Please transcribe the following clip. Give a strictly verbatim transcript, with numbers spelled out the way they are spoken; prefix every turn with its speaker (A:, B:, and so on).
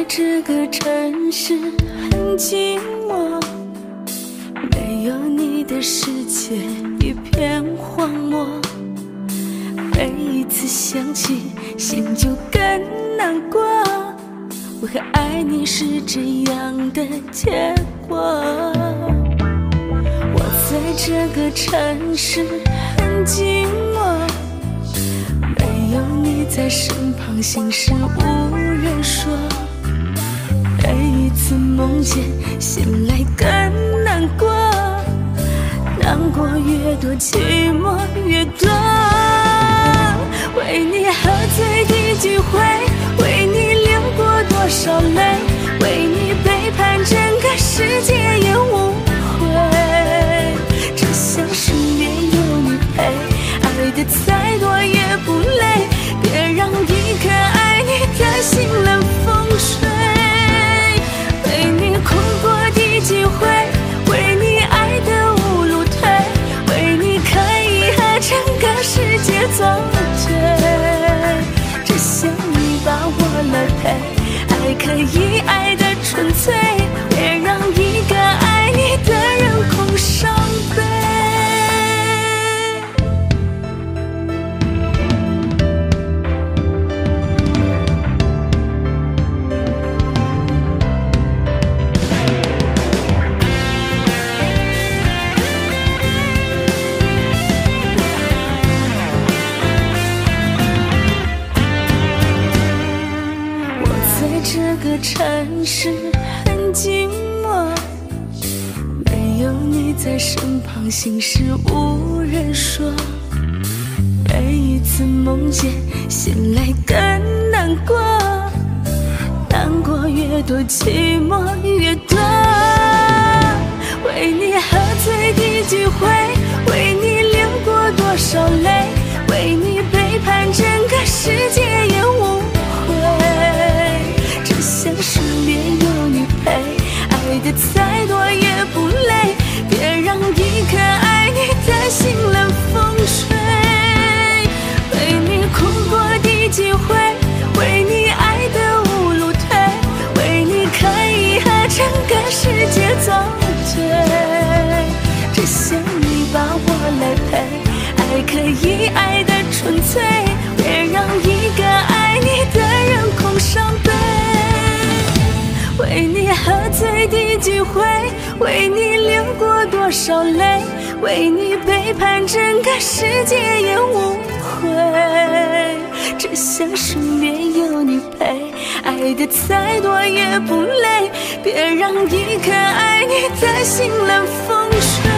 A: 这个城市很寂寞，没有你的世界一片荒漠。每一次想起，心就更难过。为何爱你是这样的结果？我在这个城市很寂寞，没有你在身旁，心事无人说。每一次梦见，醒来更难过，难过越多，寂寞越多。为你喝醉第几回，为你流过多少泪，为你背叛整个世界也无悔。只想身边有你陪，爱的再多也不累，别让一颗爱你的心冷风吹。为你哭过第几回，为你爱的无路退，为你可以和整个世界作对。只想你把我来陪，爱可以爱的纯粹，别让一个爱你的人空伤悲。这个城市很寂寞，没有你在身旁，心事无人说。每一次梦见，醒来更难过，难过越多，寂寞越多。为你喝醉第几回，为你流过多少泪，为你背叛整个世界也无悔。想身边有你陪，爱的再多也不累，别让一颗爱你的心冷风吹。为你哭过第几回，为你爱的无路退，为你可以和整个世界作对。只想你把我来陪，爱可以爱的纯粹，别让一个爱你的人空伤悲。为你喝醉第几回，为你流过多少泪，为你背叛整个世界也无悔。只想身边有你陪，爱的再多也不累，别让一颗爱你的心冷风吹。